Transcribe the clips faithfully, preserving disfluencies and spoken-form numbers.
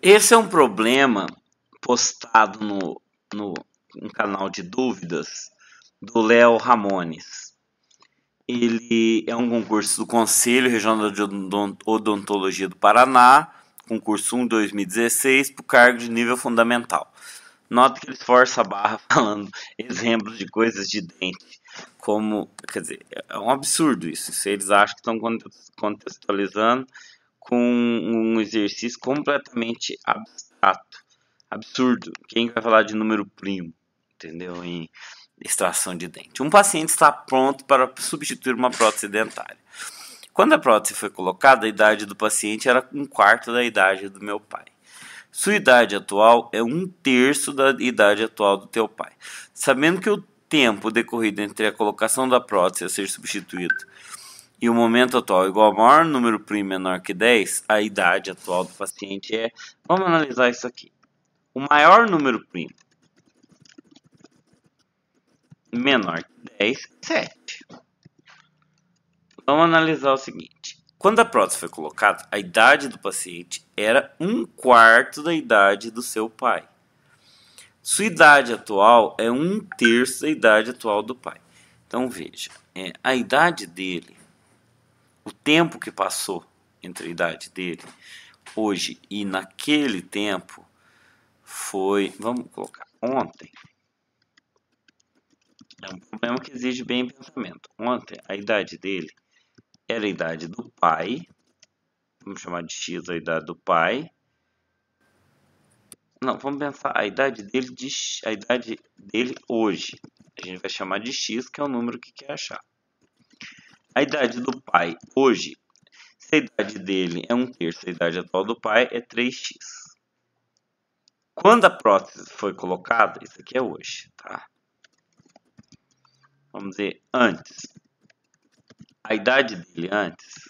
Esse é um problema postado no, no, no canal de dúvidas do Léo Ramones. Ele é um concurso do Conselho Regional de Odontologia do Paraná, concurso um de dois mil e dezesseis, para o cargo de nível fundamental. Nota que ele esforça a barra falando exemplos de coisas de dente, como, quer dizer, é um absurdo isso. Se eles acham que estão contextualizando com um exercício completamente abstrato, absurdo. Quem vai falar de número primo, entendeu? Em extração de dente. Um paciente está pronto para substituir uma prótese dentária. Quando a prótese foi colocada, a idade do paciente era um quarto da idade do meu pai. Sua idade atual é um terço da idade atual do teu pai. Sabendo que o tempo decorrido entre a colocação da prótese a ser substituído e o momento atual é igual ao maior número primo menor que dez, a idade atual do paciente é... Vamos analisar isso aqui. O maior número primo menor que dez é sete. Vamos analisar o seguinte. Quando a prótese foi colocada, a idade do paciente era um quarto da idade do seu pai. Sua idade atual é um terço da idade atual do pai. Então veja, é, a idade dele, o tempo que passou entre a idade dele, hoje e naquele tempo, foi, vamos colocar, ontem. É um problema que exige bem pensamento. Ontem, a idade dele era a idade do pai. Vamos chamar de X a idade do pai. Não, vamos pensar a idade dele, de, a idade dele hoje. A gente vai chamar de X, que é o número que quer achar. A idade do pai hoje, se a idade dele é um terço, a idade atual do pai é três x. Quando a prótese foi colocada, isso aqui é hoje, tá? Vamos dizer, antes. A idade dele antes,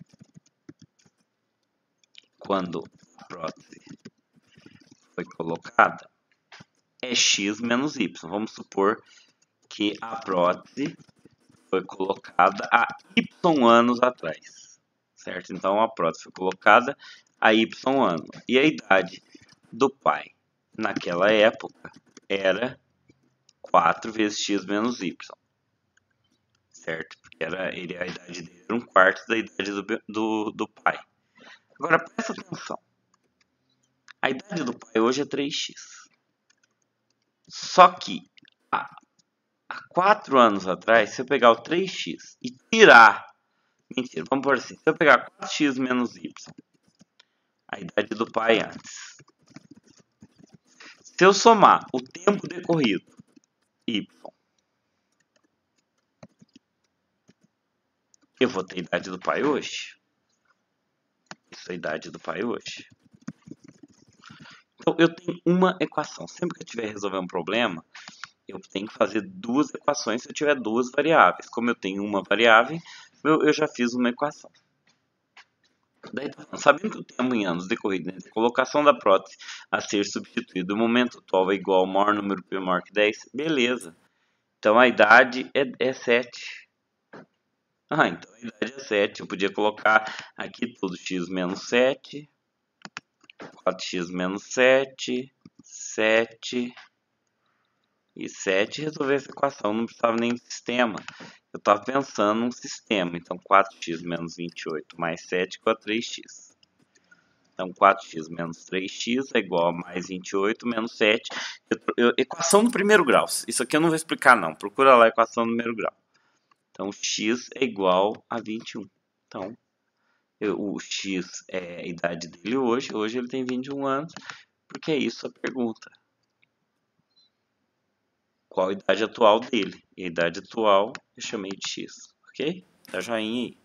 quando a prótese foi colocada, é x menos y. Vamos supor que a prótese foi colocada há y anos atrás, certo? Então a prótese foi colocada há y anos. E a idade do pai naquela época era quatro vezes x menos y, certo? Porque era, ele, a idade dele era um quarto da idade do, do, do pai. Agora presta atenção. A idade do pai hoje é três x. Só que há, há quatro anos atrás, se eu pegar o três x e tirar... Mentira, vamos por assim. Se eu pegar quatro x menos y, a idade do pai antes. Se eu somar o tempo decorrido, y, eu vou ter a idade do pai hoje. Isso é a idade do pai hoje. Então, eu tenho uma equação. Sempre que eu tiver resolver um problema, eu tenho que fazer duas equações se eu tiver duas variáveis. Como eu tenho uma variável, eu, eu já fiz uma equação. Daí, sabendo que o tempo em anos decorrido entre a colocação da prótese a ser substituído, o momento atual é igual ao maior número menor que dez, beleza. Então, a idade é, é sete. Ah, então a idade é sete. Eu podia colocar aqui tudo x menos sete. quatro x menos sete, sete e sete, resolver essa equação, não precisava nem de sistema. Eu estava pensando num sistema, então quatro x menos vinte e oito mais sete igual a três x. Então quatro x menos três x é igual a mais vinte e oito menos sete. Eu, eu, equação do primeiro grau, isso aqui eu não vou explicar não, procura lá a equação do primeiro grau. Então x é igual a vinte e um. Então o X é a idade dele hoje, hoje ele tem vinte e um anos, porque é isso a pergunta. Qual a idade atual dele? E a idade atual eu chamei de X, ok? Dá joinha aí.